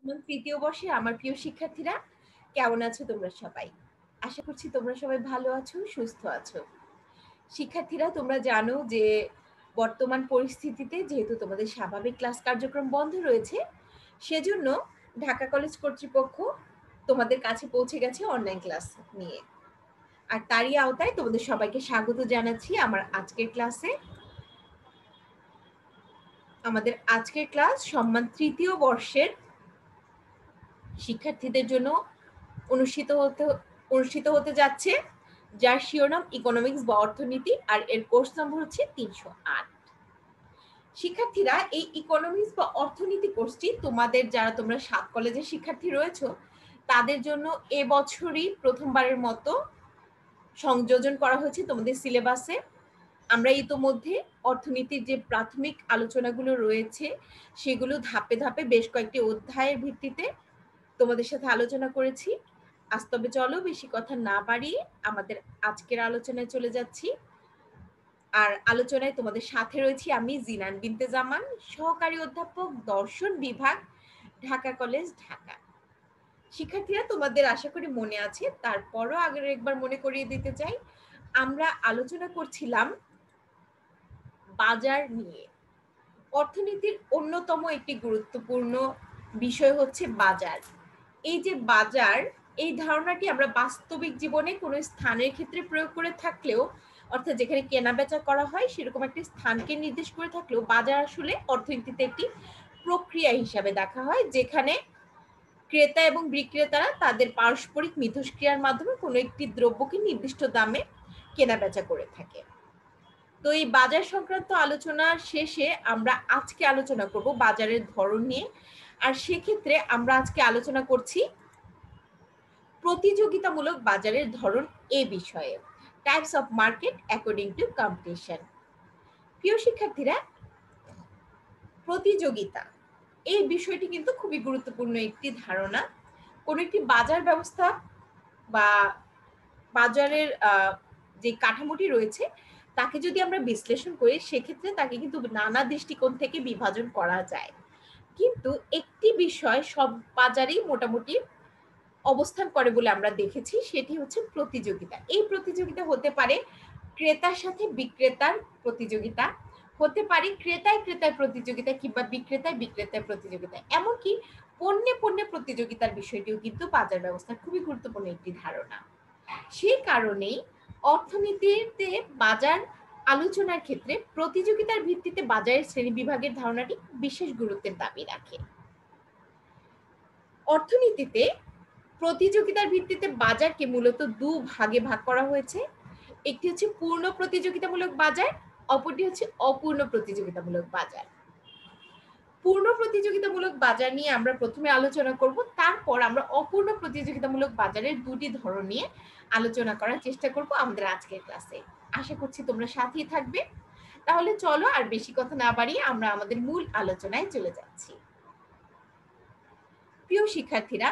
এবং তৃতীয় বর্ষে আমার প্রিয় শিক্ষার্থীরা, কেমন আছো তোমরা সবাই? আশা করছি তোমরা সবাই ভালো আছো, সুস্থ আছো। শিক্ষার্থীরা, তোমরা জানো যে বর্তমান পরিস্থিতিতে যেহেতু তোমাদের স্বাভাবিক ক্লাস কার্যক্রম বন্ধ রয়েছে, সেজন্য ঢাকা কলেজ কর্তৃপক্ষ তোমাদের কাছে পৌঁছে গেছে অনলাইন ক্লাস নিয়ে। আর তারই আওতায় তোমাদের সবাইকে স্বাগত জানাচ্ছি আমার আজকের ক্লাসে। আমাদের আজকের ক্লাস সম্মান তৃতীয় বর্ষের শিক্ষার্থীদের জন্য অনুষ্ঠিত হতে যাচ্ছে, যার শিরোনাম ইকোনমিক্স বা অর্থনীতি, আর এর কোর্স নম্বর হচ্ছে 308। শিক্ষার্থীরা, এই ইকোনমিক্স বা অর্থনীতি কোর্সটি তোমরা 7 কলেজের শিক্ষার্থী রয়েছে তাদের জন্য এবছরই প্রথমবারের মতো সংযোজন করা হয়েছে তোমাদের সিলেবাসে। আমরা ইতোমধ্যে অর্থনীতির যে প্রাথমিক আলোচনাগুলো রয়েছে সেগুলো ধাপে ধাপে বেশ কয়েকটি অধ্যায়ের ভিত্তিতে তোমাদের সাথে আলোচনা করেছি। আজ তবে চলো বেশি কথা না বাড়িয়ে আমাদের আজকের আলোচনায় চলে যাচ্ছি। আর আলোচনায় তোমাদের সাথে রয়েছি আমি, জিনান বিনতে জামান, সহকারী অধ্যাপক, দর্শন বিভাগ, ঢাকা কলেজ, ঢাকা। শিক্ষার্থীরা, তোমাদের আশা করি মনে আছে, তারপরও আগের একবার মনে করিয়ে দিতে চাই। আমরা আলোচনা করছিলাম বাজার নিয়ে। অর্থনীতির অন্যতম একটি গুরুত্বপূর্ণ বিষয় হচ্ছে বাজার। এই যে বাজার, এই ধারণাটি আমরা বাস্তবিক জীবনে কোনো স্থানের ক্ষেত্রে প্রয়োগ করে থাকলেও, অর্থাৎ যেখানে কেনা বেচা করা হয় সেরকম একটি স্থানকে নির্দেশ করে থাকলেও, বাজার আসলে অর্থনীতিতে একটি প্রক্রিয়া হিসাবে দেখা হয়, যেখানে ক্রেতা এবং বিক্রেতারা তাদের পারস্পরিক মিথস্ক্রিয়ার মাধ্যমে কোনো একটি দ্রব্যকে নির্দিষ্ট দামে কেনা বেচা করে থাকে। তো এই বাজার সংক্রান্ত আলোচনার শেষে আমরা আজকে আলোচনা করব বাজারের ধরন নিয়ে। আর সেক্ষেত্রে আমরা আজকে আলোচনা করছি প্রতিযোগিতামূলক বাজারের ধরন এই বিষয়ে, types of market according to competition. প্রিয় শিক্ষার্থীরা, প্রতিযোগিতা এই বিষয়টি কিন্তু খুবই গুরুত্বপূর্ণ একটি ধারণা। কোন একটি বাজার ব্যবস্থা বা বাজারের যে কাঠামোটি রয়েছে তাকে যদি আমরা বিশ্লেষণ করি, সেক্ষেত্রে তাকে কিন্তু নানা দৃষ্টিকোণ থেকে বিভাজন করা যায়। কিন্তু একটি বিষয় সব বাজারেই মোটামুটি অবস্থান করে বলে আমরা দেখেছি, সেটি হচ্ছে প্রতিযোগিতা। এই প্রতিযোগিতা হতে পারে ক্রেতার সাথে বিক্রেতার প্রতিযোগিতা, হতে পারে ক্রেতায় ক্রেতার প্রতিযোগিতা, কিংবা বিক্রেতায় বিক্রেতার প্রতিযোগিতা, এমনকি পণ্যে পণ্যে প্রতিযোগিতার বিষয়টিও কিন্তু বাজার ব্যবস্থার খুবই গুরুত্বপূর্ণ একটি ধারণা। সেই কারণেই অর্থনীতিতে বাজার আলোচনার ক্ষেত্রে প্রতিযোগিতার ভিত্তিতে বাজারের শ্রেণী বিভাগের ধারণাটি বিশেষ গুরুত্বের দাবি রাখে। অর্থনীতিতে প্রতিযোগিতার ভিত্তিতে বাজারকে মূলত ভাগে ভাগ করা হয়েছে। একটি হচ্ছে পূর্ণ প্রতিযোগিতামূলক বাজার, অপরটি হচ্ছে অপূর্ণ প্রতিযোগিতামূলক বাজার। পূর্ণ প্রতিযোগিতামূলক বাজার নিয়ে আমরা প্রথমে আলোচনা করব, তারপর আমরা অপূর্ণ প্রতিযোগিতামূলক বাজারের দুটি ধরন নিয়ে আলোচনা করার চেষ্টা করব আমাদের আজকের ক্লাসে। আশা করছি তোমরা সাথেই থাকবে। তাহলে চলো আর বেশি কথা না বাড়িয়ে আমরা আমাদের মূল আলোচনায় চলে যাচ্ছি। প্রিয় শিক্ষার্থীরা,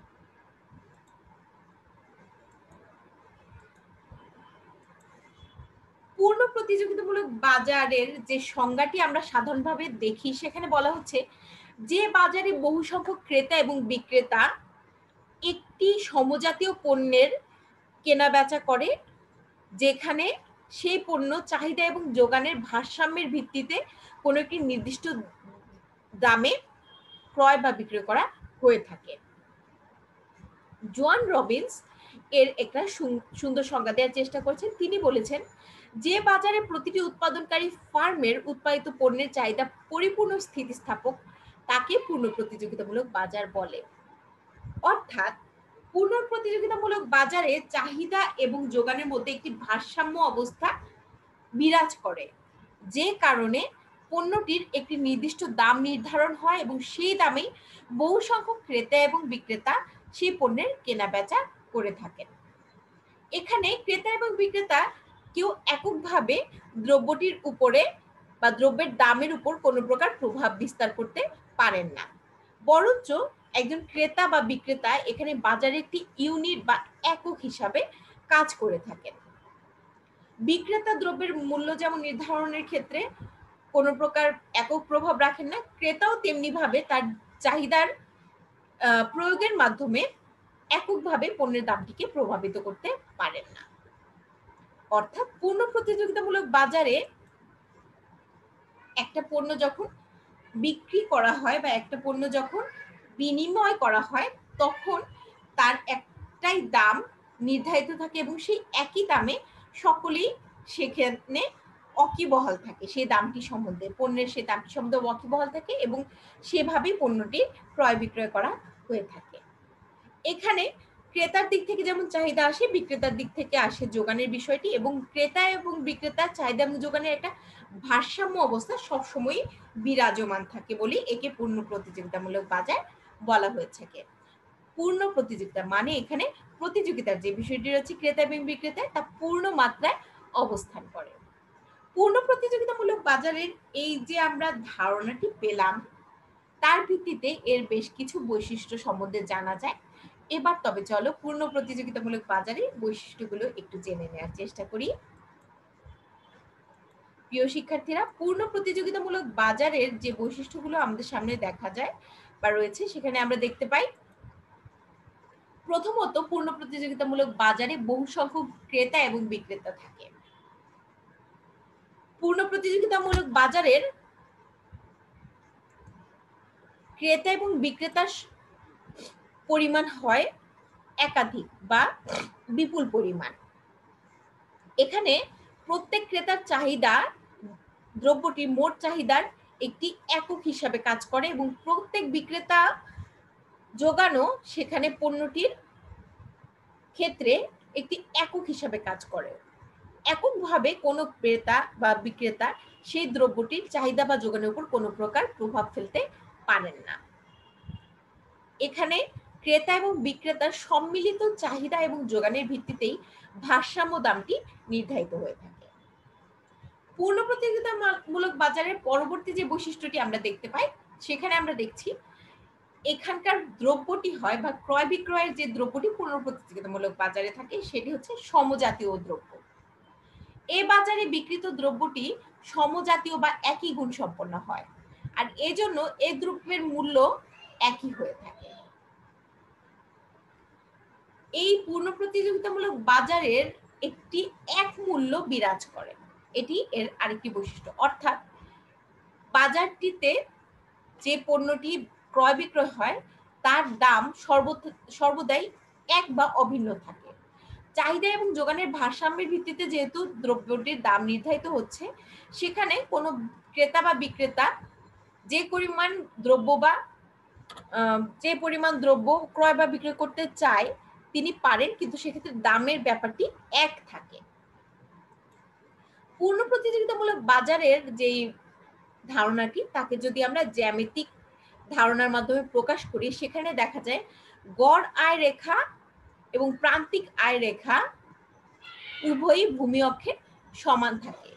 পূর্ণ প্রতিযোগিতামূলক বাজারের যে সংজ্ঞাটি আমরা সাধারণভাবে দেখি, সেখানে বলা হচ্ছে যে বাজারে বহু সংখ্যক ক্রেতা এবং বিক্রেতা একটি সমজাতীয় পণ্যের কেনা বেচা করে, যেখানে সেই পণ্য চাহিদা এবং যোগানের ভারসাম্যের ভিত্তিতে কোনো একটি নির্দিষ্ট দামে ক্রয় বা বিক্রয় করা হয়ে থাকে। জোয়ান রবিন্স এর একটা সুন্দর সংজ্ঞা দেওয়ার চেষ্টা করেছেন। তিনি বলেছেন, যে বাজারে প্রতিটি উৎপাদনকারী ফার্মের উৎপাদিত পণ্যের চাহিদা পরিপূর্ণ স্থিতিস্থাপক, তাকে পূর্ণ প্রতিযোগিতামূলক বাজার বলে। অর্থাৎ পূর্ণ প্রতিযোগিতামূলক বাজারে চাহিদা এবং যোগানের মধ্যে একটি ভারসাম্য অবস্থা বিরাজ করে, যে কারণে পণ্যটির একটি নির্দিষ্ট দাম নির্ধারণ হয় এবং সেই দামেই বহু সংখ্যক ক্রেতা এবং বিক্রেতা সেই পণ্যের কেনা বেচা করে থাকেন। এখানে ক্রেতা এবং বিক্রেতা কেউ এককভাবে দ্রব্যটির উপরে বা দ্রব্যের দামের উপর কোনো প্রকার প্রভাব বিস্তার করতে পারেন না, বরঞ্চ একজন ক্রেতা বা বিক্রেতা এখানে বাজারে একটি ইউনিট বা একক হিসাবে কাজ করে থাকেন। বিক্রেতা দ্রব্যের মূল্য যেমন নির্ধারণের ক্ষেত্রে কোনো প্রকার একক প্রভাব রাখেন না, ক্রেতাও তেমনি ভাবে তার চাহিদার প্রয়োগের মাধ্যমে এককভাবে পণ্যের দামটিকে প্রভাবিত করতে পারেন না। অর্থাৎ পূর্ণ প্রতিযোগিতামূলক বাজারে একটা পণ্য যখন বিক্রি করা হয় বা একটা পণ্য যখন বিনিময় করা হয়, তখন তার একটাই দাম নির্ধারিত থাকে এবং সেই একই দামে সকলেই সেখানে ওয়াকিবহাল থাকে। সেই দামটি সম্বন্ধে, পণ্যের সেই দামটি সম্বন্ধে ওয়াকিবহাল থাকে এবং সেভাবেই পণ্যটি ক্রয় বিক্রয় করা হয়ে থাকে। এখানে ক্রেতার দিক থেকে যেমন চাহিদা আসে, বিক্রেতার দিক থেকে আসে যোগানের বিষয়টি, এবং ক্রেতা এবং বিক্রেতার চাহিদা এবং যোগানের একটা ভারসাম্য অবস্থা সবসময় বিরাজমান থাকে বলে একে পূর্ণ প্রতিযোগিতামূলক বাজার বলা হয়ে থাকে। পূর্ণ প্রতিযোগিতা মানে এখানে প্রতিযোগিতার যে বিষয়টি রয়েছে ক্রেতা এবং বিক্রেতা, তা পূর্ণ মাত্রায় অবস্থান করে। পূর্ণ প্রতিযোগিতামূলক বাজারের এই যে আমরা ধারণাটি পেলাম, তার ভিত্তিতে এর বেশ কিছু বৈশিষ্ট্য সম্বন্ধে জানা যায়। এবার তবে চলো পূর্ণ প্রতিযোগিতামূলক বাজারের বৈশিষ্ট্যগুলো একটু জেনে নেওয়ার চেষ্টা করি। প্রিয় শিক্ষার্থীরা, পূর্ণ প্রতিযোগিতামূলক বাজারের যে বৈশিষ্ট্যগুলো আমাদের সামনে দেখা যায় বা রয়েছে, সেখানে আমরা দেখতে পাই প্রথমত পূর্ণ প্রতিযোগিতামূলক বাজারে বহু সংখ্যক ক্রেতা এবং বিক্রেতা থাকে। পূর্ণ প্রতিযোগিতামূলক বাজারের ক্রেতা এবং বিক্রেতার পরিমাণ হয় একাধিক বা বিপুল পরিমাণ। এখানে প্রত্যেক ক্রেতার চাহিদা দ্রব্যটির মোট চাহিদার একটি একক হিসাবে কাজ করে এবং প্রত্যেক বিক্রেতা যোগানো সেখানে পণ্যটির ক্ষেত্রে একটি একক হিসাবে কাজ করে। এককভাবে কোনো ক্রেতা বা বিক্রেতা সেই দ্রব্যটির চাহিদা বা যোগানের উপর কোনো প্রকার প্রভাব ফেলতে পারেন না। এখানে ক্রেতা এবং বিক্রেতার সম্মিলিত চাহিদা এবং যোগানের ভিত্তিতেই ভারসাম্য দামটি নির্ধারিত হয়ে থাকে। পূর্ণ প্রতিযোগিতামূলক বাজারের পরবর্তী যে বৈশিষ্ট্যটি আমরা দেখতে পাই, সেখানে আমরা দেখছি এখানকার দ্রব্যটি হয় বা ক্রয় বিক্রয়ের যে দ্রব্যটি পূর্ণ প্রতিযোগিতামূলক বাজারে থাকে, সেটি হচ্ছে সমজাতীয় দ্রব্য। এ বাজারে বিক্রিত দ্রব্যটি সমজাতীয় বা একই গুণ সম্পন্ন হয়, আর এজন্য এই দ্রব্যের মূল্য একই হয়ে থাকে। এই পূর্ণ প্রতিযোগিতামূলক বাজারের একটি এক মূল্য বিরাজ করে, এটি এর আরেকটি বৈশিষ্ট্য। অর্থাৎ বাজারটিতে যে পণ্যটি ক্রয় বিক্রয় হয় তার দাম সর্বদাই এক বা অভিন্ন থাকে। চাহিদা এবং যোগানের ভারসাম্যের ভিত্তিতে যেহেতু দ্রব্যটির দাম নির্ধারিত হচ্ছে, সেখানে কোনো ক্রেতা বা বিক্রেতা যে পরিমাণ দ্রব্য ক্রয় বা বিক্রয় করতে চায় তিনি পারেন, কিন্তু সেক্ষেত্রে দামের ব্যাপারটি এক থাকে। পূর্ণ প্রতিযোগিতামূলক বাজারের যেই ধারণাটি, তাকে যদি আমরা জ্যামিতিক ধারণার মাধ্যমে প্রকাশ করি, সেখানে দেখা যায় গড় আয় রেখা এবং প্রান্তিক আয় রেখা উভয়ই ভূমি অক্ষে সমান থাকে।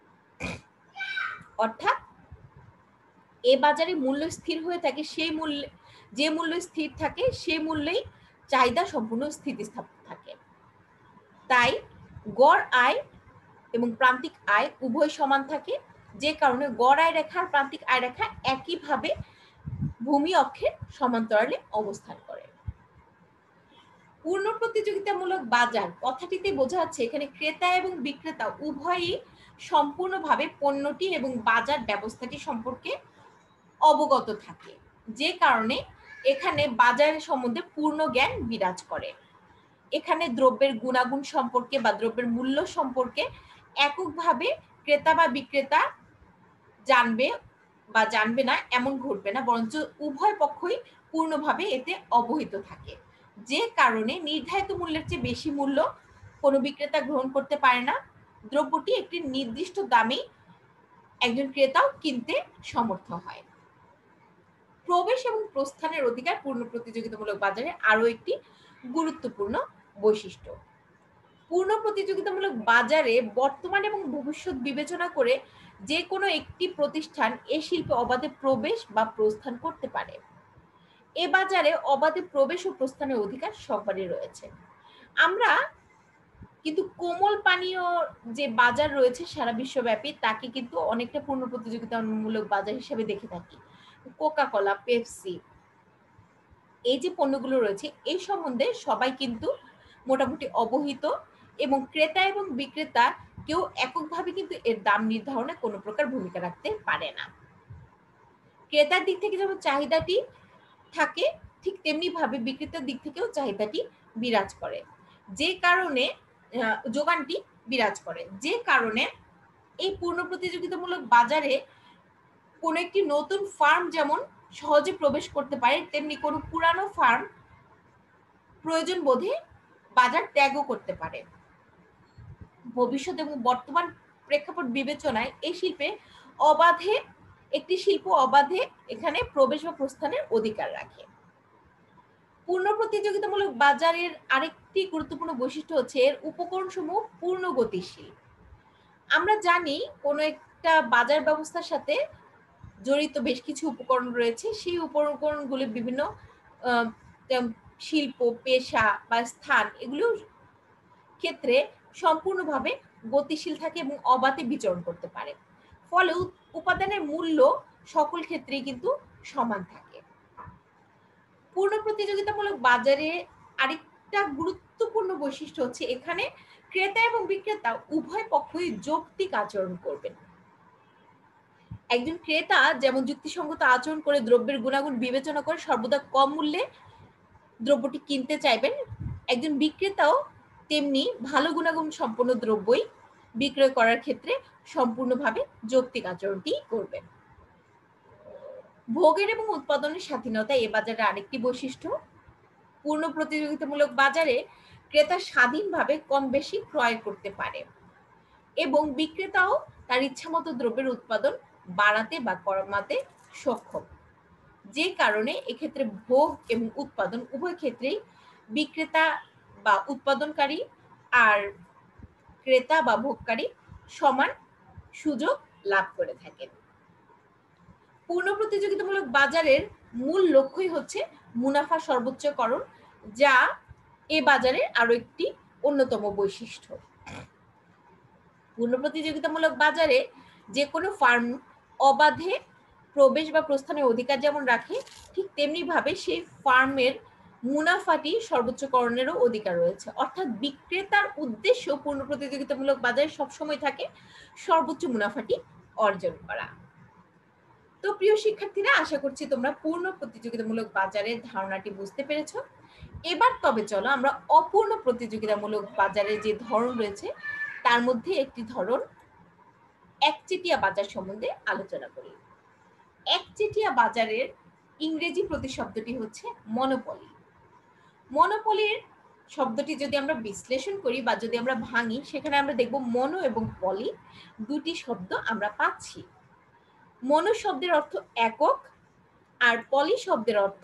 অর্থাৎ এ বাজারে মূল্য স্থির হয়ে থাকে, সেই মূল্যে যে মূল্য স্থির থাকে সেই মূল্যেই চাহিদা সম্পূর্ণ স্থিতিস্থাপক থাকে। তাই গড় আয় এবং প্রান্তিক আয় উভয় সমান থাকে, যে কারণে গড় আয় রেখা আর প্রান্তিক আয় রেখা একইভাবে ভূমি অক্ষের সমান্তরালে অবস্থান করে। পূর্ণ প্রতিযোগিতামূলক বাজার কথাটিতে বোঝা যাচ্ছে এখানে ক্রেতা এবং বিক্রেতা উভয়ই সম্পূর্ণভাবে পণ্যটি এবং বাজার ব্যবস্থাটি সম্পর্কে অবগত থাকে, যে কারণে এখানে বাজারের সম্বন্ধে পূর্ণ জ্ঞান বিরাজ করে। এখানে দ্রব্যের গুণাগুণ সম্পর্কে বা দ্রব্যের মূল্য সম্পর্কে এককভাবে ক্রেতা বা বিক্রেতা জানবে বা জানবে না এমন ঘটবে না, বরঞ্চ উভয় পক্ষই পূর্ণভাবে এতে অবহিত থাকে, যে কারণে নির্ধারিত মূল্যের চেয়ে বেশি মূল্য কোনো বিক্রেতা গ্রহণ করতে পারে না। দ্রব্যটি একটি নির্দিষ্ট দামে একজন ক্রেতাও কিনতে সমর্থ হয়। প্রবেশ এবং প্রস্থানের অধিকার পূর্ণ প্রতিযোগিতামূলক বাজারে আরো একটি গুরুত্বপূর্ণ বৈশিষ্ট্য। পূর্ণ প্রতিযোগিতামূলক বাজারে বর্তমান এবং ভবিষ্যৎ বিবেচনা করে যে কোনো একটি প্রতিষ্ঠান এ শিল্পে অবাধে প্রবেশ বা প্রস্থান করতে পারে। এ বাজারে অবাধে প্রবেশ ও প্রস্থানের অধিকার সবারই রয়েছে। আমরা কিন্তু কোমল পানীয় যে বাজার রয়েছে সারা বিশ্বব্যাপী, তাকে কিন্তু অনেকটা পূর্ণ প্রতিযোগিতামূলক বাজার হিসেবে দেখে থাকি। কোকা কোলা, পেপসি, এই যে পণ্যগুলো রয়েছে এই সম্বন্ধে সবাই কিন্তু মোটামুটি অবহিত, এবং ক্রেতা এবং বিক্রেতা কেউ এককভাবে কিন্তু এর দাম নির্ধারণে কোনো প্রকার ভূমিকা রাখতে পারে না। ক্রেতার দিক থেকে যেমন চাহিদাটি থাকে, ঠিক তেমনি ভাবে বিক্রেতার দিক থেকেও চাহিদাটি বিরাজ করে, যে কারণে যোগানটি বিরাজ করে, যে কারণে এই পূর্ণ প্রতিযোগিতামূলক বাজারে কোনো একটি নতুন ফার্ম যেমন সহজে প্রবেশ করতে পারে, তেমনি কোনো পুরানো ফার্ম প্রয়োজন বোধে বাজার ত্যাগও করতে পারে। ভবিষ্যৎ এবং বর্তমান প্রেক্ষাপট বিবেচনায় এই শিল্পে অবাধে একটি শিল্প অবাধে এখানে প্রবেশ বা প্রস্থানের অধিকার রাখে। পূর্ণ প্রতিযোগিতামূলক বাজারের আরেকটি গুরুত্বপূর্ণ বৈশিষ্ট্য হচ্ছে এর উপকরণসমূহ পূর্ণ গতিশীল। আমরা জানি কোনো একটা বাজার ব্যবস্থার সাথে জড়িত বেশ কিছু উপকরণ রয়েছে, সেই উপকরণগুলি বিভিন্ন শিল্প, পেশা বা স্থান এগুলো ক্ষেত্রে সম্পূর্ণভাবে গতিশীল থাকে এবং অবাধে বিচরণ করতে পারে, ফলে উপাদানের মূল্য সকল ক্ষেত্রেই কিন্তু সমান থাকে। পূর্ণ প্রতিযোগিতামূলক বাজারে আরেকটা গুরুত্বপূর্ণ বৈশিষ্ট্য হচ্ছে এখানে ক্রেতা এবং বিক্রেতা উভয় পক্ষই যৌক্তিক আচরণ করবেন। একজন ক্রেতা যেমন যুক্তিসঙ্গত আচরণ করে দ্রব্যের গুণাগুণ বিবেচনা করে সর্বদা কম মূল্যে দ্রব্যটি কিনতে চাইবেন, একজন বিক্রেতাও তেমনি ভালো গুণাগুণ সম্পন্ন দ্রব্যই বিক্রয় করার ক্ষেত্রে সম্পূর্ণভাবে যৌক্তিক আচরণটি করবেন। ভোগের এবং উৎপাদনের স্বাধীনতা এ বাজারে আরেকটি বৈশিষ্ট্য। পূর্ণ প্রতিযোগিতামূলক বাজারে ক্রেতা স্বাধীনভাবে কম বেশি ক্রয় করতে পারে এবং বিক্রেতাও তার ইচ্ছামতো দ্রব্যের উৎপাদন বাড়াতে বা কমাতে সক্ষম, যে কারণে এক্ষেত্রে ভোগ এবং উৎপাদন উভয় ক্ষেত্রেই বিক্রেতা বা উৎপাদনকারী আর ক্রেতা বা ভোগকারী সমান সুযোগ লাভ করে থাকেন। পূর্ণ প্রতিযোগিতামূলক বাজারের মূল লক্ষ্যই হচ্ছে মুনাফা সর্বোচ্চকরণ, যা এ বাজারের আরো একটি অন্যতম বৈশিষ্ট্য। পূর্ণ প্রতিযোগিতামূলক বাজারে যে কোনো ফার্ম অবাধে প্রবেশ বা প্রস্থানের অধিকার যেমন রাখে, ঠিক তেমনি ভাবে সেই ফার্মের মুনাফাটি সর্বোচ্চকরণেরও অধিকার রয়েছে, অর্থাৎ বিক্রেতার উদ্দেশ্য পূর্ণ প্রতিযোগিতামূলক বাজারে সবসময় থাকে সর্বোচ্চ মুনাফাটি অর্জন করা। তো প্রিয় শিক্ষার্থীরা, আশা করছি তোমরা পূর্ণ প্রতিযোগিতামূলক বাজারের ধারণাটি বুঝতে পেরেছ। এবার তবে চলো আমরা অপূর্ণ প্রতিযোগিতামূলক বাজারের যে ধরন রয়েছে তার মধ্যে একটি ধরন একচেটিয়া বাজার সম্বন্ধে আলোচনা করি। একচেটিয়া বাজারের ইংরেজি প্রতিশব্দটি হচ্ছে মনোপলি। মনোপলির শব্দটি যদি আমরা বিশ্লেষণ করি বা যদি আমরা ভাঙি, সেখানে আমরা দেখব মনো এবং পলি দুটি শব্দ আমরা পাচ্ছি। মনো শব্দের অর্থ একক আর পলি শব্দের অর্থ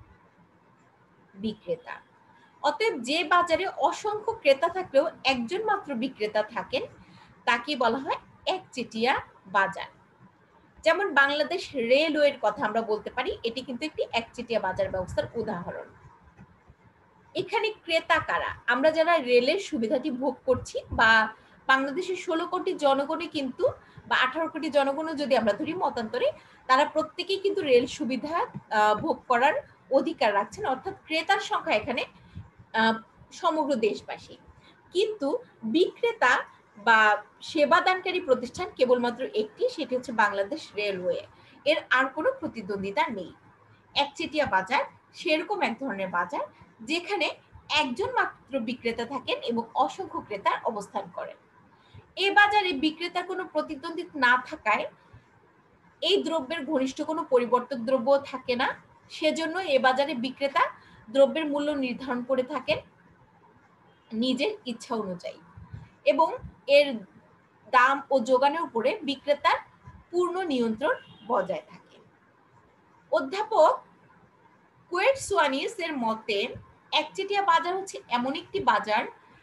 বিক্রেতা। অতএব যে বাজারে অসংখ্য ক্রেতা থাকলেও একজন মাত্র বিক্রেতা থাকেন তাকে বলা হয় একচেটিয়া বাজার। যেমন বাংলাদেশ রেলওয়ের কথা আমরা বলতে পারি, এটি কিন্তু একটি একচেটিয়া বাজার ব্যবস্থার উদাহরণ। এখানে ক্রেতা কারা? আমরা যারা রেলের সুবিধাটি ভোগ করছি, বা বাংলাদেশের 16 কোটি জনগণই কিন্তু, বা 18 কোটি জনগণও যদি আমরা ধরি মতান্তরে, তারা প্রত্যেকেই কিন্তু রেল সুবিধা ভোগ করার অধিকার রাখছেন, অর্থাৎ ক্রেতার সংখ্যা এখানে সমগ্র দেশবাসী। কিন্তু বিক্রেতা বা সেবাদানকারী প্রতিষ্ঠান কেবলমাত্র একটি, সেটি হচ্ছে বাংলাদেশ রেলওয়ে। এর আর কোনো প্রতিদ্বন্দ্বিতা নেই। একচেটিয়া বাজার সেরকম এক ধরনের বাজার যেখানে একজন মাত্র বিক্রেতা থাকেন এবং অসংখ্য ক্রেতা অবস্থান করেন। এই বাজারে বিক্রেতার কোনো প্রতিদ্বন্দ্বী না থাকায় এই দ্রব্যের ঘনিষ্ঠ কোনো পরিবর্তক দ্রব্য থাকে না, সেজন্য এ বাজারে বিক্রেতা দ্রব্যের মূল্য নির্ধারণ করে থাকেন নিজের ইচ্ছা অনুযায়ী, এবং এর দাম ও যোগানের উপরে বিক্রেতার পূর্ণ নিয়ন্ত্রণ বজায় থাকে। অধ্যাপক কোয়েটসোয়ানিস এর মতে একচেটিয়া বাজার হচ্ছে এমন একটি বাজার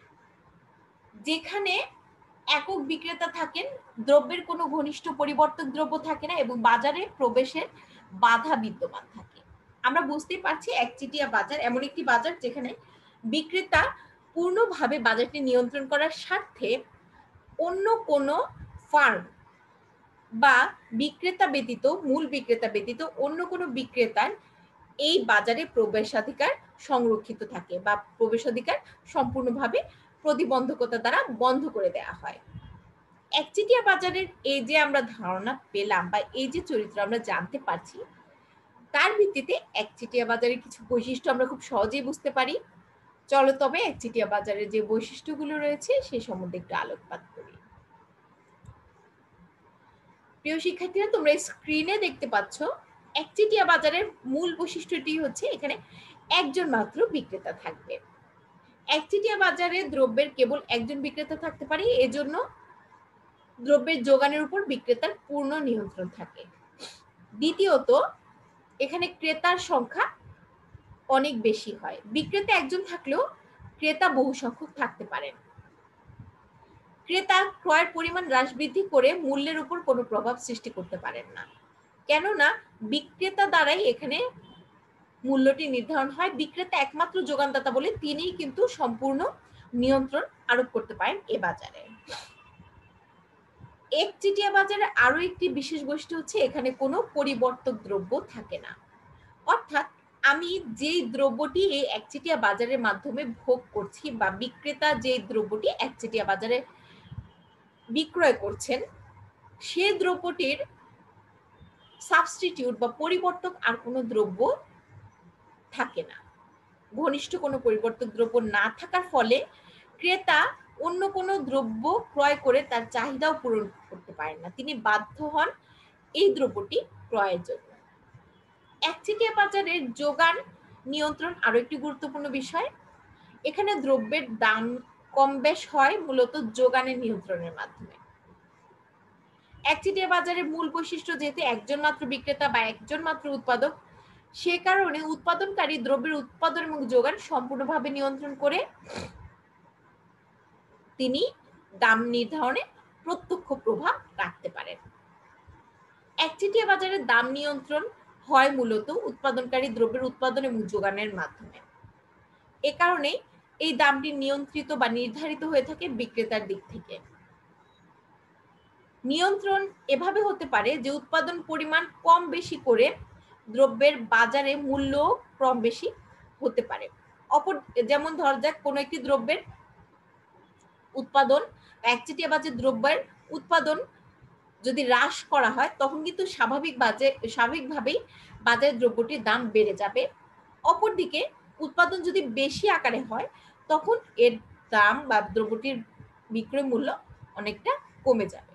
যেখানে একক বিক্রেতা থাকেন, দ্রব্যের কোনো ঘনিষ্ঠ পরিবর্তক দ্রব্য থাকে না এবং বাজারে প্রবেশের বাধা বিদ্যমান থাকে। আমরা বুঝতেই পারছি একচেটিয়া বাজার এমন একটি বাজার যেখানে বিক্রেতা পূর্ণভাবে বাজারটি নিয়ন্ত্রণ করার স্বার্থে অন্য কোনো ফার্ম বা বিক্রেতা ব্যতীত, মূল বিক্রেতা ব্যতীত অন্য কোনো বিক্রেতার এই বাজারে প্রবেশাধিকার সংরক্ষিত থাকে বা প্রবেশাধিকার সম্পূর্ণভাবে প্রতিবন্ধকতা দ্বারা বন্ধ করে দেওয়া হয়। একচেটিয়া বাজারের এই যে আমরা ধারণা পেলাম বা এই যে চরিত্র আমরা জানতে পারছি, তার ভিত্তিতে একচেটিয়া বাজারের কিছু বৈশিষ্ট্য আমরা খুব সহজেই বুঝতে পারি। চলো তবে একচেটিয়া বাজারের যে বৈশিষ্ট্যগুলো রয়েছে সে সম্বন্ধে একটু আলোকপাত করি। প্রিয় শিক্ষার্থীরা, তোমরা স্ক্রিনে দেখতে পাচ্ছ একচেটিয়া বাজারের মূল বৈশিষ্ট্যটি হচ্ছে এখানে একজন মাত্র বিক্রেতা থাকবে। একচেটিয়া বাজারে দ্রব্যের কেবল একজন বিক্রেতা থাকতে পারে, এজন্য দ্রব্যের যোগানের উপর বিক্রেতার পূর্ণ নিয়ন্ত্রণ থাকে। দ্বিতীয়ত, এখানে ক্রেতার সংখ্যা অনেক বেশি হয়। বিক্রেতা একজন থাকলেও ক্রেতা বহু সংখ্যক থাকতে পারেন। ক্রেতা ক্রয়ের পরিমাণ হ্রাস বৃদ্ধি করে মূল্যের উপর কোনো প্রভাব সৃষ্টি করতে পারেন না, কেননা বিক্রেতা দ্বারাই এখানে মূল্যটি নির্ধারণ হয়। বিক্রেতা একমাত্র যোগানদাতা বলে তিনিই কিন্তু সম্পূর্ণ নিয়ন্ত্রণ আরোপ করতে পারেন এ বাজারে। একচেটিয়া বাজারে আরো একটি বিশেষ বৈশিষ্ট্য হচ্ছে এখানে কোনো পরিবর্তক দ্রব্য থাকে না। অর্থাৎ আমি যেই দ্রব্যটি এই একচেটিয়া বাজারের মাধ্যমে ভোগ করছি বা বিক্রেতা যে দ্রব্যটি একচেটিয়া বাজারে বিক্রয় করছেন, সে দ্রব্যটির সাবস্টিটিউট বা পরিবর্তক আর কোনো দ্রব্য থাকে না। ঘনিষ্ঠ কোনো পরিবর্তক দ্রব্য না থাকার ফলে ক্রেতা অন্য কোনো দ্রব্য ক্রয় করে তার চাহিদাও পূরণ করতে পারেন না, তিনি বাধ্য হন এই দ্রব্যটি ক্রয়ের জন্য। একচেটিয়া বাজারের যোগান নিয়ন্ত্রণ আরো একটি গুরুত্বপূর্ণ বিষয়। এখানে দ্রব্যের দাম কম বেশ হয় মূলত যোগানের নিয়ন্ত্রণের মাধ্যমে। একচেটিয়া বাজারের মূল বৈশিষ্ট্য যেহেতু একজন মাত্র বিক্রেতা বা একজন মাত্র উৎপাদক, সে কারণে উৎপাদনকারী দ্রব্যের উৎপাদন এবং যোগান সম্পূর্ণভাবে নিয়ন্ত্রণ করে তিনি দাম নির্ধারণে প্রত্যক্ষ প্রভাব রাখতে পারেন। একচেটিয়া বাজারের দাম নিয়ন্ত্রণ হয় মূলত উৎপাদনকারী দ্রব্যের উৎপাদন এবং যোগানের মাধ্যমে। এ কারণে এই দামটি নিয়ন্ত্রিত বা নির্ধারিত হয়ে থাকে বিক্রেতার দিক থেকে। নিয়ন্ত্রণ এভাবে হতে পারে যে উৎপাদন পরিমাণ কম বেশি করে দ্রব্যের বাজারে মূল্য কম বেশি হতে পারে। যেমন ধর যাক কোনো একটি দ্রব্যের উৎপাদন, একচেটিয়া বাজার দ্রব্যের উৎপাদন যদি হ্রাস করা হয় তখন কিন্তু স্বাভাবিকভাবেই বাজারে দ্রব্যটির দাম বেড়ে যাবে। অপরদিকে উৎপাদন যদি বেশি আকারে হয় তখন এর দাম বা দ্রব্যটির বিক্রয় মূল্য অনেকটা কমে যাবে।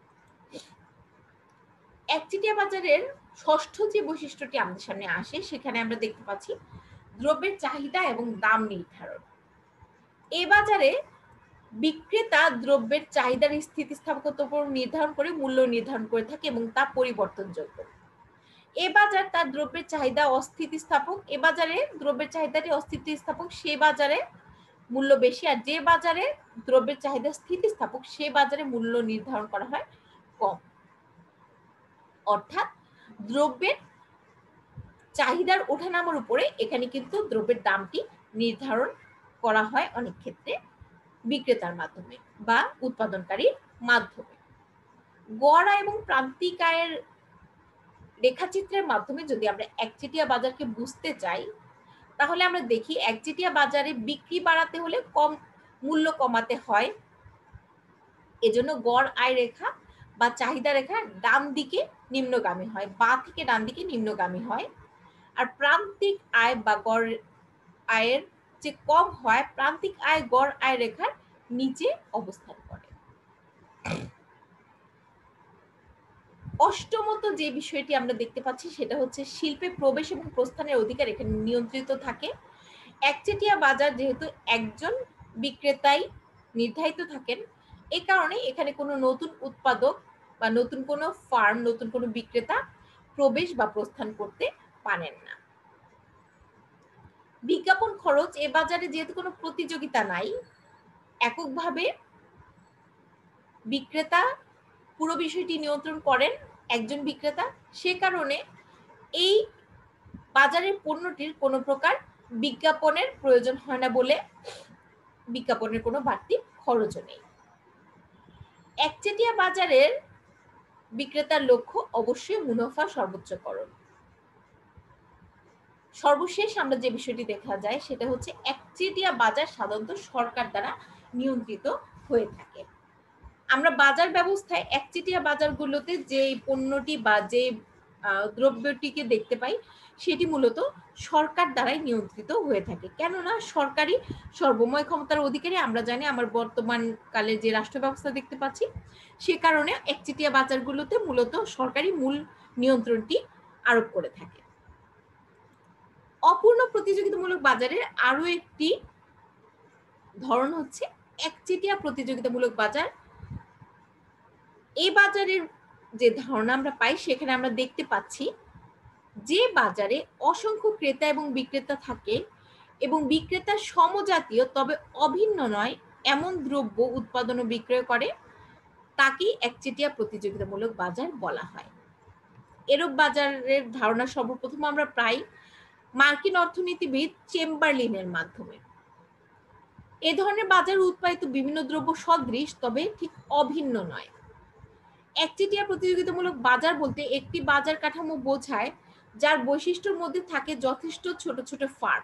একচেটিয়া বাজারের ষষ্ঠ যে বৈশিষ্ট্যটি আমাদের সামনে আসে সেখানে আমরা দেখতে পাচ্ছি দ্রব্যের চাহিদা এবং দাম নির্ধারণ। এ বাজারে বিক্রেতা দ্রব্যের চাহিদার স্থিতিস্থাপকতার উপর নির্ধারণ করে মূল্য নির্ধারণ করে থাকে এবং তা পরিবর্তনযোগ্য। এ বাজার তার দ্রব্যের চাহিদা অস্থিতিস্থাপক, এ বাজারে দ্রব্যের চাহিদাটি অস্থিতিস্থাপক, সে বাজারে মূল্য বেশি, আর যে বাজারে দ্রব্যের চাহিদা স্থিতিস্থাপক সে বাজারে মূল্য নির্ধারণ করা হয় কম। অর্থাৎ দ্রব্যের চাহিদার ওঠানামার উপরে এখানে কিন্তু দ্রব্যের দামটি নির্ধারণ করা হয় অনেক ক্ষেত্রে বিক্রেতার মাধ্যমে বা উৎপাদনকারীর মাধ্যমে। গড় আয় এবং প্রান্তিক আয়ের রেখাচিত্রের মাধ্যমে যদি আমরা একচেটিয়া বাজারকে বুঝতে চাই তাহলে আমরা দেখি একচেটিয়া বাজারে বিক্রি বাড়াতে হলে কম মূল্য কমাতে হয়, এজন্য গড় আয় রেখা বা চাহিদা রেখা ডান দিকে নিম্নগামী হয়, বা থেকে ডান দিকে নিম্নগামী হয়। আর প্রান্তিক আয় বা গড় আয়ের যে কম হয়, প্রান্তিক আয় গড় আয় রেখার নিচে অবস্থান করে। অষ্টমত যে বিষয়টি আমরা দেখতে পাচ্ছি সেটা হচ্ছে শিল্পে প্রবেশ এবং প্রস্থানের অধিকার এখানে নিয়ন্ত্রিত থাকে। একচেটিয়া বাজার যেহেতু একজন বিক্রেতাই নির্ধারিত থাকেন, এ কারণে এখানে কোনো নতুন উৎপাদক বা নতুন কোনো ফার্ম, নতুন কোনো বিক্রেতা প্রবেশ বা প্রস্থান করতে পারেন না। বিজ্ঞাপন খরচ, এ বাজারে যেহেতু কোনো প্রতিযোগিতা নাই, এককভাবে বিক্রেতা পুরো বিষয়টি নিয়ন্ত্রণ করেন একজন বিক্রেতা, সে কারণে এই বাজারের পণ্যটির কোনো প্রকার বিজ্ঞাপনের প্রয়োজন হয় না বলে বিজ্ঞাপনের কোনো বাড়তি খরচও নেই। একচেটিয়া বাজারের বিক্রেতার লক্ষ্য অবশ্যই মুনাফা সর্বোচ্চকরণ। সর্বশেষ আমরা যে বিষয়টি দেখা যায় সেটা হচ্ছে একচেটিয়া বাজার সাধারণত সরকার দ্বারা নিয়ন্ত্রিত হয়ে থাকে। আমরা বাজার ব্যবস্থায় একচেটিয়া বাজারগুলোতে যে পণ্যটি বা যে দ্রব্যটিকে দেখতে পাই সেটি মূলত সরকার দ্বারাই নিয়ন্ত্রিত হয়ে থাকে। কেননা সরকারি সর্বময় ক্ষমতার অধিকারী আমরা জানি, আমার বর্তমান কালে যে রাষ্ট্র ব্যবস্থা দেখতে পাচ্ছি সে কারণে একচেটিয়া বাজারগুলোতে মূলত সরকারি মূল নিয়ন্ত্রণটি আরোপ করে থাকে। অপূর্ণ প্রতিযোগিতামূলক বাজারের আরো একটি ধরন হচ্ছে একচেটিয়া প্রতিযোগিতামূলক বাজার। এই বাজারের যে ধারণা আমরা পাই সেখানে আমরা দেখতে পাচ্ছি যে বাজারে অসংখ্য ক্রেতা এবং বিক্রেতা থাকে এবং বিক্রেতা সমজাতীয় তবে অভিন্ন নয় এমন দ্রব্য উৎপাদন ও বিক্রয় করে তাকেই একচেটিয়া প্রতিযোগিতামূলক বাজার বলা হয়। এরূপ বাজারের ধারণা সর্বপ্রথম আমরা পাই মার্কিন অর্থনীতিবিদ চেম্বারলিনের মাধ্যমে। এ ধরনের বাজারে উৎপাদিত বিভিন্ন দ্রব্য সদৃশ তবে ঠিক অভিন্ন নয়। একচেটিয়া প্রতিযোগিতামূলক বাজার বলতে একটি বাজার কাঠামো বোঝায় যার বৈশিষ্ট্যের মধ্যে থাকে যথেষ্ট ছোট ছোট ফার্ম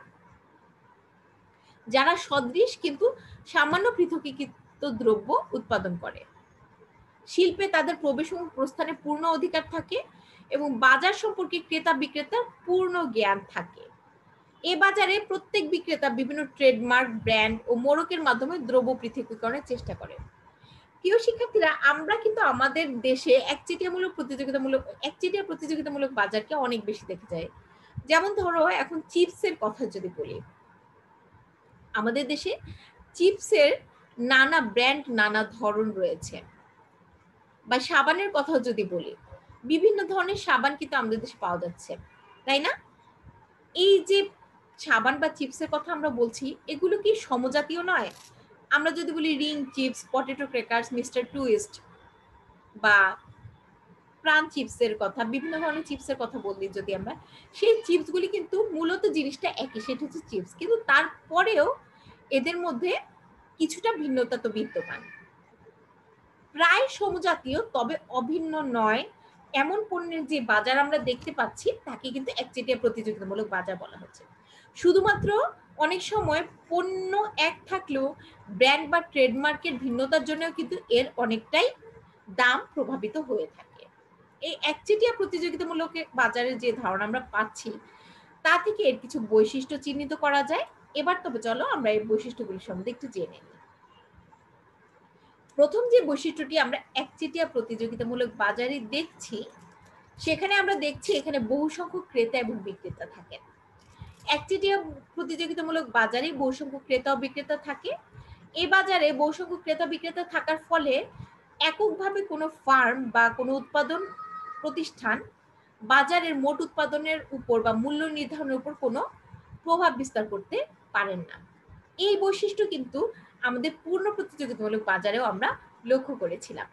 যারা সদৃশ কিন্তু সামান্য পৃথকীকৃত দ্রব্য উৎপাদন করে। শিল্পে তাদের প্রবেশ এবং প্রস্থানে পূর্ণ অধিকার থাকে এবং বাজার সম্পর্কে ক্রেতা বিক্রেতার পূর্ণ জ্ঞান থাকে। এ বাজারে প্রত্যেক বিক্রেতা বিভিন্ন ট্রেডমার্ক, ব্র্যান্ড ও মোড়কের মাধ্যমে দ্রব্য পৃথকীকরণের চেষ্টা করে। প্রিয় শিক্ষার্থীরা, আমরা কিন্তু আমাদের দেশে একচেটিয়া প্রতিযোগিতামূলক বাজারকে অনেক বেশি দেখে যায়। যেমন ধরো এখন চিপসের কথা যদি বলি, আমাদের দেশে চিপসের নানা ব্র্যান্ড, নানা ধরন রয়েছে। বা সাবানের কথাও যদি বলি, বিভিন্ন ধরনের সাবান কিন্তু আমাদের দেশে পাওয়া যাচ্ছে, তাই না? এই যে সাবান বা চিপসের কথা আমরা বলছি, এগুলো কি সমজাতীয় নয়? আমরা যদি বলি ring chips, potato crackers, mister twist বা প্রাণ চিপসের কথা, বিভিন্ন ধরনের চিপসের কথা বলি যদি আমরা, সেই চিপসগুলি কিন্তু মূলত জিনিসটা একই, সেটা হচ্ছে চিপস, কিন্তু তারপরেও এদের মধ্যে কিছুটা ভিন্নতা তো বিদ্যমান। প্রায় সমজাতীয় তবে অভিন্ন নয় এমন পণ্যের যে বাজার আমরা দেখতে পাচ্ছি তাকে কিন্তু একচেটিয়া প্রতিযোগিতামূলক বাজার বলা হচ্ছে। শুধুমাত্র অনেক সময় পণ্য এক থাকলেও ব্র্যান্ড বা ট্রেডমার্কের ভিন্নতার জন্য কিন্তু এর অনেকটাই দাম প্রভাবিত হয়ে থাকে। এই একচেটিয়া প্রতিযোগিতামূলক বাজারের যে ধারণা আমরা পাচ্ছি তা থেকে এর কিছু বৈশিষ্ট্য চিহ্নিত করা যায়। এবার তবে চলো আমরা এই বৈশিষ্ট্যগুলি সম্বন্ধে একটু জেনে নিই। প্রথম যে বৈশিষ্ট্যটি আমরা একচেটিয়া প্রতিযোগিতামূলক বাজারে দেখছি সেখানে আমরা দেখছি এখানে বহু সংখ্যক ক্রেতা এবং বিক্রেতা থাকেন। একচেটিয়া প্রতিযোগিতামূলক বাজারে বহু সংখ্যক ক্রেতা ও বিক্রেতা থাকে। এই বাজারে বহু সংখ্যক ক্রেতা বিক্রেতা থাকার ফলে এককভাবে কোনো ফার্ম বা কোনো উৎপাদন প্রতিষ্ঠান বাজারের মোট উৎপাদনের উপর বা মূল্য নির্ধারণের উপর কোনো প্রভাব বিস্তার করতে পারেন না। এই বৈশিষ্ট্য কিন্তু আমাদের পূর্ণ প্রতিযোগিতামূলক বাজারেও আমরা লক্ষ্য করেছিলাম।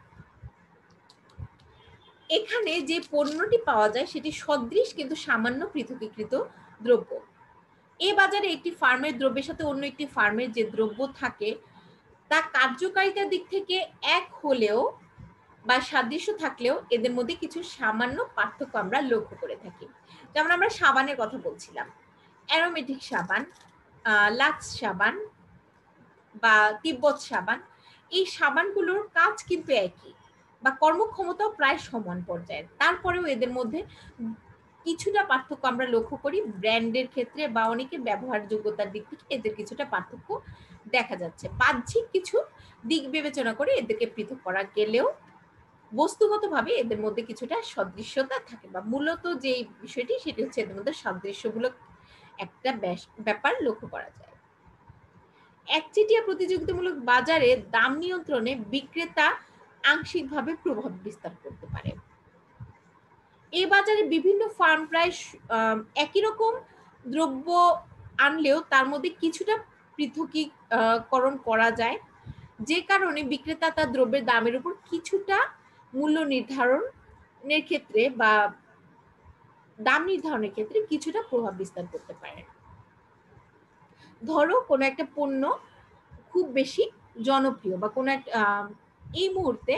এখানে যে পণ্যটি পাওয়া যায় সেটি সদৃশ কিন্তু সামান্য পৃথকীকৃত দ্রব্য। এই বাজারে একটি ফার্মের দ্রব্যের সাথে অন্য একটি ফার্মের যে দ্রব্য থাকে তা কার্যকারিতার দিক থেকে এক হলেও বা সাদৃশ্য থাকলেও এদের মধ্যে কিছু সামান্য পার্থক্য আমরা লক্ষ্য করে থাকি। যেমন আমরা সাবানের কথা বলছিলাম, অ্যারোমেটিক সাবান, লাক্স সাবান বা তিব্বত সাবান, এই সাবানগুলোর কাজ কিন্তু একই বা কর্মক্ষমতাও প্রায় সমান পর্যায়ের, তারপরেও এদের মধ্যে কিছুটা পার্থক্য আমরা লক্ষ্য করি। ব্র্যান্ডের ক্ষেত্রে বা অনেকের ব্যবহারযোগ্যতার দিক থেকে এদের কিছুটা পার্থক্য দেখা যাচ্ছে। বাহ্যিক কিছু দিক বিবেচনা করে এদেরকে পৃথক করা গেলেও বস্তুগতভাবে এদের মধ্যে কিছুটা সদৃশ্যতা থাকে, বা মূলত যে বিষয়টি সেটি হচ্ছে এদের মধ্যে সাদৃশ্যমূলক একটা ব্যাপার লক্ষ্য করা যায়। একচেটিয়া প্রতিযোগিতামূলক বাজারে দাম নিয়ন্ত্রণে বিক্রেতা আংশিকভাবে প্রভাব বিস্তার করতে পারে। এই বাজারে বিভিন্ন ফার্ম প্রায় একই রকম দ্রব্য আনলেও তার মধ্যে কিছুটা পৃথকীকরণ করা যায়, যে কারণে বিক্রেতা তার দ্রব্যের দামের উপর কিছুটা মূল্য নির্ধারণের ক্ষেত্রে বা দাম নির্ধারণের ক্ষেত্রে কিছুটা প্রভাব বিস্তার করতে পারে। ধরো কোনো একটা পণ্য খুব বেশি জনপ্রিয় বা কোনো এই মুহূর্তে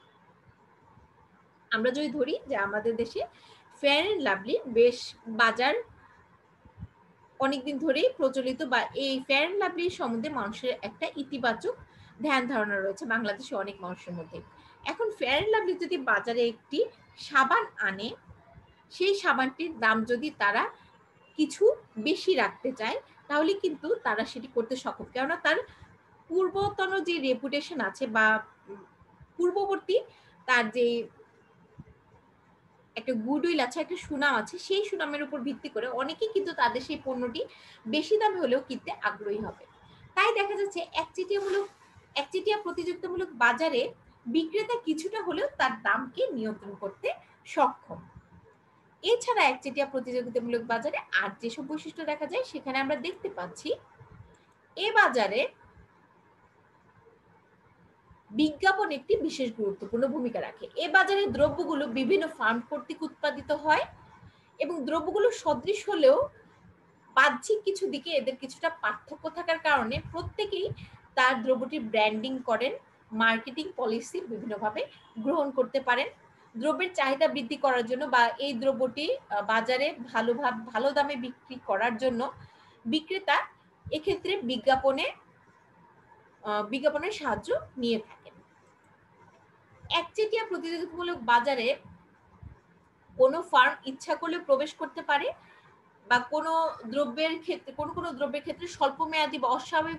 আমরা যদি ধরি যে আমাদের দেশে ফেয়ার এন্ড লাভলি বেশ বাজার অনেকদিন ধরেই প্রচলিত বা এই ফেয়ার অ্যান্ড লাভলি সম্বন্ধে মানুষের একটা ইতিবাচক ধ্যান ধারণা রয়েছে বাংলাদেশে অনেক মানুষের মধ্যে। এখন ফেয়ার অ্যান্ড লাভলি যদি বাজারে একটি সাবান আনে, সেই সাবানটির দাম যদি তারা কিছু বেশি রাখতে চায়, তাহলে কিন্তু তারা সেটি করতে সক্ষম। কেননা তার পূর্বতন যে রেপুটেশন আছে বা পূর্ববর্তী তার যে একটা গুডউইল আছে, একটা সুনাম আছে, সেই সুনামের উপর ভিত্তি করে অনেকেই কিন্তু তাদের সেই পণ্যটি বেশি দামে হলেও কিনতে আগ্রহী হবে। তাই দেখা যাচ্ছে একচেটিয়া প্রতিযোগিতামূলক বাজারে বিক্রেতা কিছুটা হলেও তার দামকে নিয়ন্ত্রণ করতে সক্ষম। এছাড়া একচেটিয়া প্রতিযোগিতামূলক বাজারে আর যেসব বৈশিষ্ট্য দেখা যায় সেখানে আমরা দেখতে পাচ্ছি এ বাজারে বিজ্ঞাপন একটি বিশেষ গুরুত্বপূর্ণ ভূমিকা রাখে। এ বাজারে দ্রব্যগুলো বিভিন্ন ফার্ম কর্তৃক উৎপাদিত হয় এবং দ্রব্যগুলো সদৃশ হলেও বাহ্যিক কিছু দিকে এদের কিছুটা পার্থক্য থাকার কারণে প্রত্যেকেই তার দ্রব্যটির ব্র্যান্ডিং করেন, মার্কেটিং পলিসি বিভিন্নভাবে গ্রহণ করতে পারেন। দ্রব্যের চাহিদা বৃদ্ধি করার জন্য বা এই দ্রব্যটি বাজারে ভালো দামে বিক্রি করার জন্য বিক্রেতা এক্ষেত্রে বিজ্ঞাপনের সাহায্য নিয়ে থাকেন। একচেটিয়া প্রতিযোগিতামূলক বাজারে কোনো ফার্ম ইচ্ছা করলে প্রবেশ করতে পারে বা কোনো দ্রব্যের ক্ষেত্রে স্বল্প মেয়াদী বা অস্বাভাবিক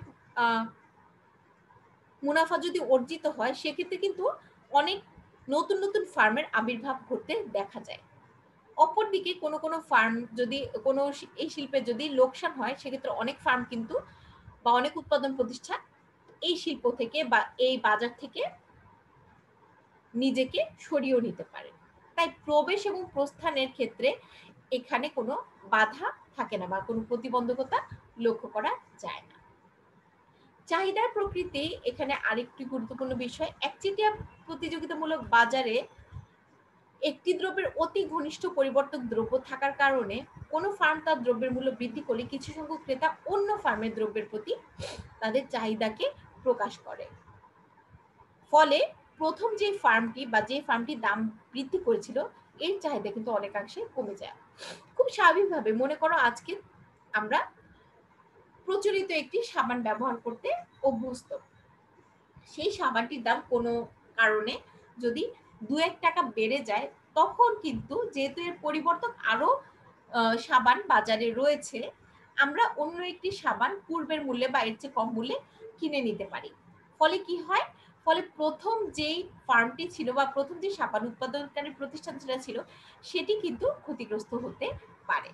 মুনাফা যদি অর্জিত হয়, সেক্ষেত্রে কিন্তু অনেক নতুন নতুন ফার্মের আবির্ভাব ঘটতে দেখা যায়। অপরদিকে কোনো ফার্ম যদি এই শিল্পে যদি লোকসান হয়, সেক্ষেত্রে অনেক ফার্ম কিন্তু বা অনেক উৎপাদন প্রতিষ্ঠান এই শিল্প থেকে বা এই বাজার থেকে নিজেকে সরিয়েও নিতে পারে। তাই প্রবেশ এবং প্রস্থানের ক্ষেত্রে এখানে কোনো বাধা থাকে না বা কোনো প্রতিবন্ধকতা লক্ষ্য করা যায় না। চাহিদার প্রকৃতি এখানে আরেকটি গুরুত্বপূর্ণ বিষয়। একচেটিয়া প্রতিযোগিতামূলক বাজারে একটি দ্রব্যের অতি ঘনিষ্ঠ পরিবর্তক দ্রব্য থাকার কারণে কোনো ফার্ম তার দ্রব্যের মূল্য বৃদ্ধি করলে কিছু সংখ্যক ক্রেতা অন্য ফার্মের দ্রব্যের প্রতি তাদের চাহিদাকে প্রকাশ করে। ফলে প্রথম যে ফার্মটি দাম বৃদ্ধি করেছিল, এর চাহিদা কিন্তু অনেকাংশে কমে যায়। খুব স্বাভাবিকভাবে মনে করো আজকে আমরা প্রচলিত একটি সাবান ব্যবহার করতে অভ্যস্ত। সেই সাবানটির দাম কোনো কারণে যদি 2-1 টাকা বেড়ে যায়, তখন কিন্তু যেহেতু এর পরিবর্তক আরো সাবান বাজারে রয়েছে, আমরা অন্য একটি সাবান পূর্বের মূল্যে বা এর চেয়ে কম মূল্যে কিনে নিতে পারি। ফলে কি হয়? ফলে প্রথম যেই ফার্মটি ছিল বা প্রথম যে সাবান উৎপাদনকারী প্রতিষ্ঠান ছিল সেটি কিন্তু ক্ষতিগ্রস্ত হতে পারে।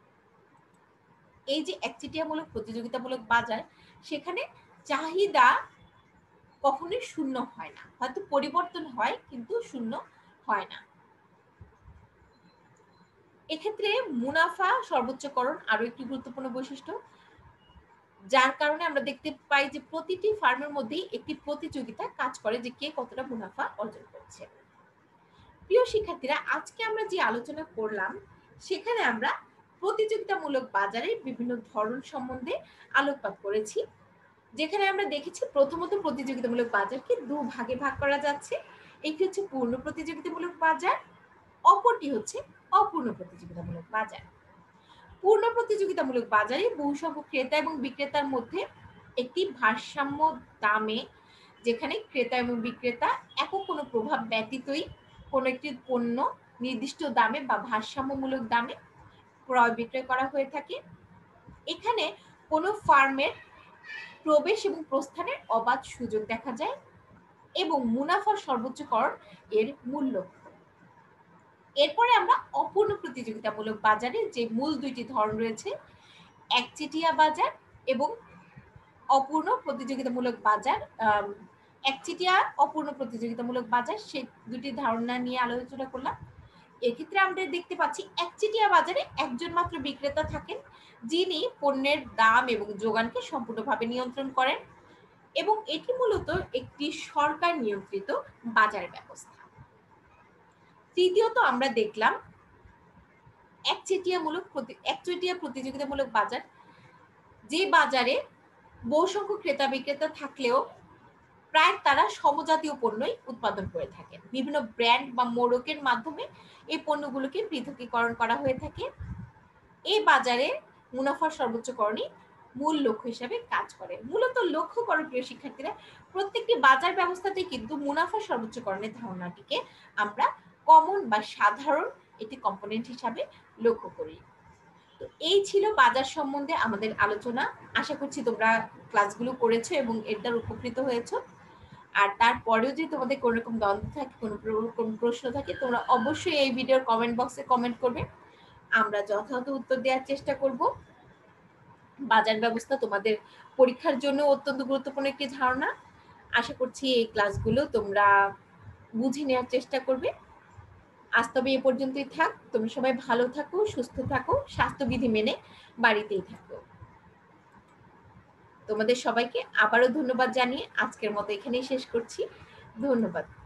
এই যে একচেটিয়ামূলক প্রতিযোগিতামূলক বাজার, সেখানে চাহিদা কখনোই শূন্য হয় না, হয়তো পরিবর্তন হয় কিন্তু শূন্য হয় না। এক্ষেত্রে মুনাফা সর্বোচ্চকরণ আরো একটি গুরুত্বপূর্ণ বৈশিষ্ট্য, যার কারণে আমরা দেখতে পাই যে প্রতিটি ফার্মের মধ্যেই একটি প্রতিযোগিতা কাজ করে যে কে কতটা মুনাফা অর্জন করছে। প্রিয় শিক্ষার্থীরা, আজকে আমরা যে আলোচনা করলাম সেখানে আমরা প্রতিযোগিতামূলক বাজারের বিভিন্ন ধরন সম্বন্ধে আলোকপাত করেছি, যেখানে আমরা দেখেছি প্রথমত প্রতিযোগিতামূলক বাজারকে ভাগে ভাগ করা যাচ্ছে। একটি হচ্ছে পূর্ণ প্রতিযোগিতামূলক বাজার, অপরটি হচ্ছে অপূর্ণ প্রতিযোগিতামূলক বাজার। পূর্ণ প্রতিযোগিতামূলক বাজারে বহু সংখ্যক ক্রেতা এবং বিক্রেতার মধ্যে একটি ভারসাম্য দামে, যেখানে ক্রেতা এবং বিক্রেতা একক কোনো প্রভাব ব্যতীতই কোনো একটি পণ্য নির্দিষ্ট দামে বা ভারসাম্যমূলক দামে ক্রয় বিক্রয় করা হয়ে থাকে। এখানে কোনো ফার্মের প্রবেশ এবং প্রস্থানের অবাধ সুযোগ দেখা যায় এবং মুনাফার সর্বোচ্চকরণ এর মূল লক্ষ্য। এরপরে আমরা অপূর্ণ প্রতিযোগিতামূলক বাজারে যে মূল দুইটি ধরন রয়েছে, একচেটিয়া বাজার এবং অপূর্ণ প্রতিযোগিতামূলক বাজার, একচেটিয়া অপূর্ণ প্রতিযোগিতামূলক বাজার, সেই দুটি ধারণা নিয়ে আলোচনা করলাম। এক্ষেত্রে আমরা দেখতে পাচ্ছি একচেটিয়া বাজারে একজন মাত্র বিক্রেতা থাকেন, যিনি পণ্যের দাম এবং যোগানকে সম্পূর্ণভাবে নিয়ন্ত্রণ করেন এবং এটি মূলত একটি সরকার নিয়ন্ত্রিত বাজার ব্যবস্থা। তৃতীয়ত আমরা দেখলাম একচেটিয়া প্রতিযোগিতামূলক বাজার, যে বাজারে বহু সংখ্যক ক্রেতা বিক্রেতা থাকলেও প্রায় তারা সমজাতীয় পণ্যই উৎপাদন করে থাকেন। বিভিন্ন ব্র্যান্ড বা মোড়কের মাধ্যমে এই পণ্যগুলোকে পৃথকীকরণ করা হয়ে থাকে। এই বাজারে মুনাফার সর্বোচ্চকরণই মূল লক্ষ্য হিসাবে কাজ করে। মূলত লক্ষ্য করো প্রিয় শিক্ষার্থীরা, প্রত্যেকটি বাজার ব্যবস্থাতেই কিন্তু মুনাফার সর্বোচ্চকরণের ধারণাটিকে আমরা কমন বা সাধারণ একটি কম্পোনেন্ট হিসাবে লক্ষ্য করি। তো এই ছিল বাজার সম্বন্ধে আমাদের আলোচনা। আশা করছি তোমরা ক্লাসগুলো করেছো এবং এর দ্বারা উপকৃত হয়েছো। আর তারপরেও যদি তোমাদের কোনো রকম দ্বন্দ্ব থাকে, কোনো প্রশ্ন থাকে, তোমরা অবশ্যই এই ভিডিওর কমেন্ট বক্সে কমেন্ট করবে, আমরা যথাযথ উত্তর দেওয়ার চেষ্টা করব। বাজার ব্যবস্থা তোমাদের পরীক্ষার জন্য অত্যন্ত গুরুত্বপূর্ণ একটি ধারণা। আশা করছি এই ক্লাসগুলো তোমরা বুঝে নেওয়ার চেষ্টা করবে। আজ তবে এ পর্যন্তই থাক। তোমরা সবাই ভালো থাকো, সুস্থ থাকো, স্বাস্থ্যবিধি মেনে বাড়িতেই থাকো। তোমাদের সবাইকে আবারও ধন্যবাদ জানিয়ে আজকের মতো এখানেই শেষ করছি। ধন্যবাদ।